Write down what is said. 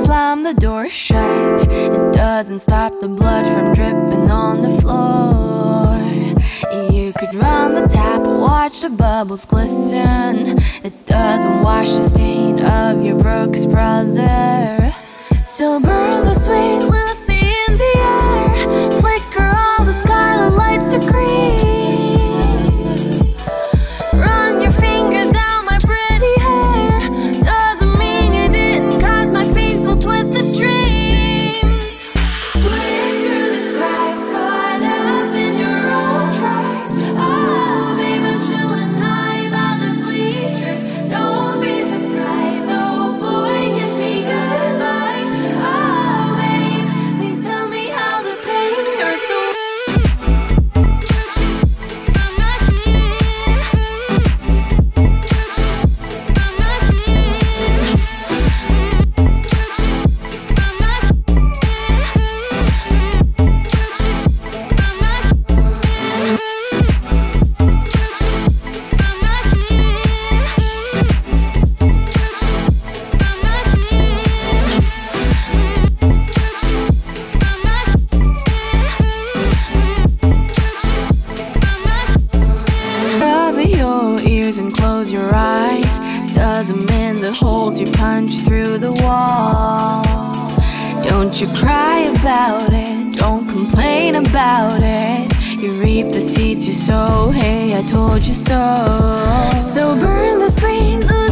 slam the door shut. It doesn't stop the blood from dripping on the floor. You could run the tap, watch the bubbles glisten. It doesn't wash the stain of your Brooks brother. So burn the sweet Lucy in the air, flicker all the scarlet lights to green. Run your fingers down my pretty hair, doesn't mean you didn't cause my painful twisted dreams. Slip through the cracks, caught up in your own tracks. Oh babe, I'm chilling high by the bleachers. Don't be surprised, oh boy, kiss me goodbye. Oh babe, please tell me how the pain hurts so. Cover your ears and close your eyes. Doesn't mend the holes you punch through the walls. Don't you cry about it, don't complain about it. You reap the seeds you sow, hey, I told you so. So burn the sweet